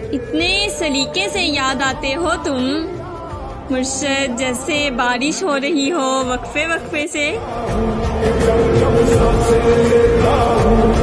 इतने सलीके से याद आते हो तुम मुर्शद, जैसे बारिश हो रही हो वक्फे वक्फे से।